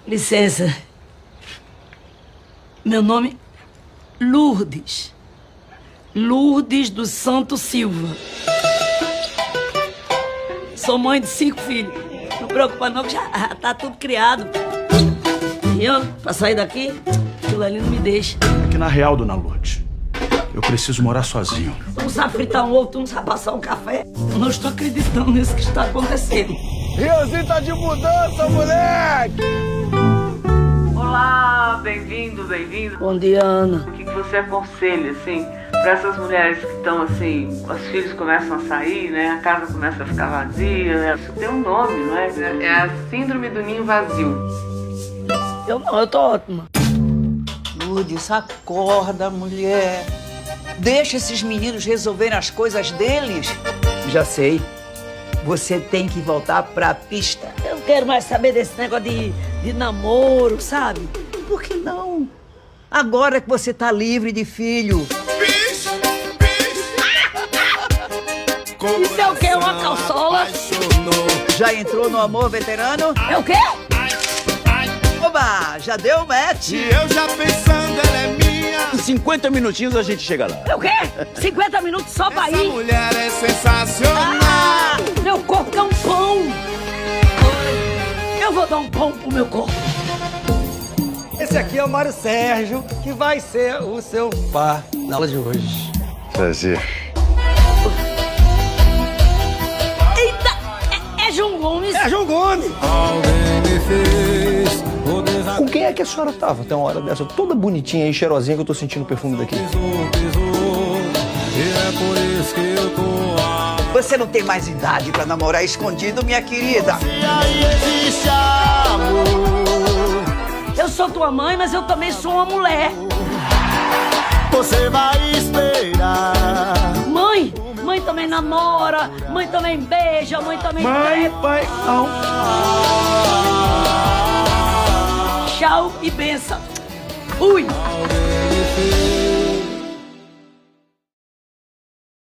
Licença. Meu nome é Lourdes. Lourdes dos Santos Silva. Sou mãe de 5 filhos. Não preocupa não, que já tá tudo criado. E eu, pra sair daqui, aquilo ali não me deixa. É que na real, dona Lourdes, eu preciso morar sozinho. Tu não sabe fritar um ovo, tu não sabe passar um café. Eu não estou acreditando nisso que está acontecendo. Riozinho tá de mudança, moleque! Olá, bem-vindo, bem-vindo. Bom dia, Ana. O que você aconselha, assim, para essas mulheres que estão, assim, os filhos começam a sair, né? A casa começa a ficar vazia, né? Isso tem um nome, não é? É a síndrome do ninho vazio. Eu não, eu tô ótima. Lourdes, acorda, mulher. Deixa esses meninos resolverem as coisas deles. Já sei. Você tem que voltar pra pista. Eu não quero mais saber desse negócio de namoro, sabe? Por que não? Agora que você tá livre de filho. Isso é o quê? Uma calçola? Já entrou no amor veterano? É o quê? Oba, já deu match. E eu já pensando, ela é minha. Em 50 minutinhos a gente chega lá. É o quê? 50 minutos só pra Essa ir? mulher é sensacional. Ah, meu corpo é um pão. Eu vou dar um pão pro meu corpo. Esse aqui é o Mário Sérgio, que vai ser o seu par na aula de hoje. Prazer. Eita, é João Gomes. É João Gomes! Com quem é que a senhora tava até uma hora dessa? Toda bonitinha e cheirosinha que eu tô sentindo o perfume daqui. Você não tem mais idade pra namorar escondido, minha querida. Eu sou tua mãe, mas eu também sou uma mulher. Você vai esperar. Mãe! Mãe também namora, mãe também beija, mãe também... Mãe, pai, não. Tchau e benção. Fui!